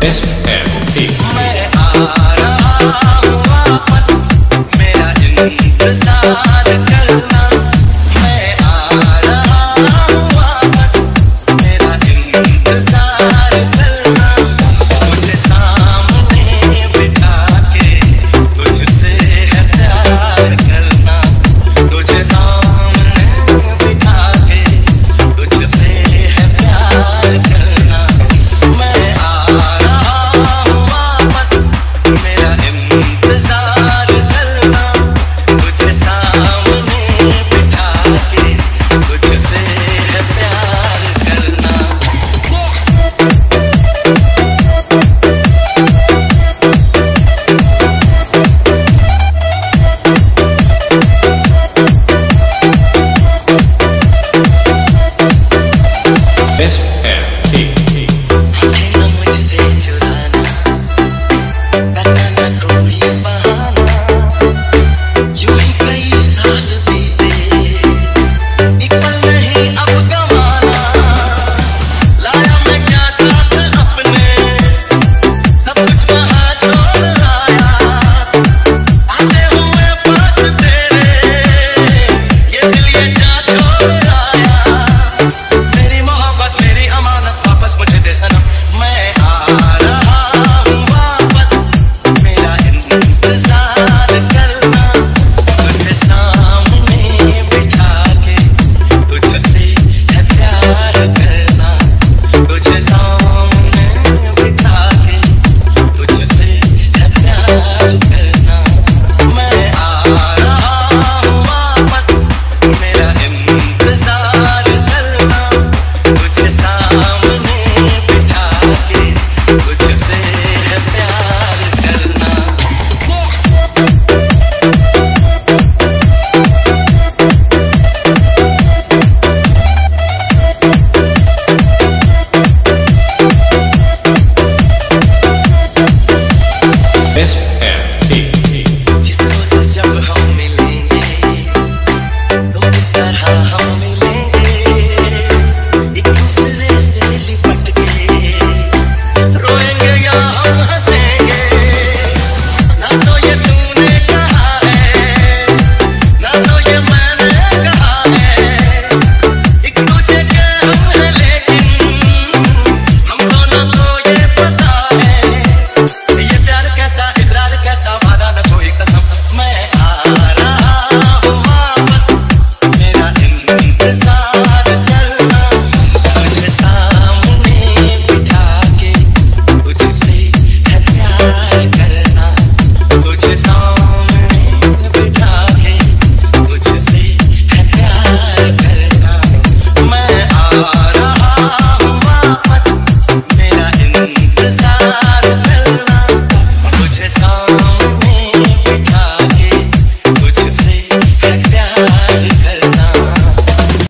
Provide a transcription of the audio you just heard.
SMP मैं आ रहा हूँ वापस, मेरा इंतजार करना। मैं आ रहा हूँ वापस, मेरा इंतजार करना। मुझे सामने बिठा के तुझसे है प्यार करना। तुझे सामने बिठा के तुझसे है प्यार करना। मैं आ रहा हूँ वापस, मेरा इंतजार करना। तुझे सामने बिठा के तुझसे है प्यार करना। SMP ना मुझसे चुराना, करना ना कोई बहाना। यूं ही कई साल बीते, एक पल नहीं अब गंवाना। लाया मैं क्या साथ अपने, सब कुछ वहाँ छोड़ आया। आते हुए पास तेरे, ये दिल ये जा छोड़ आया। मेरी मोहब्बत मेरी अमानत वापस मुझे दे सनम। मैं आ रहा हूँ वापस, मेरा इंतजार करना। तुझे सामने बिठा के तुझसे है प्यार करना। तुझे सामने बिठा के तुझसे है प्यार करना। मैं आ रहा हूँ वापस, मेरा इंतजार करना। तुझे सामने बिठा के तुझसे है प्यार करना। SMP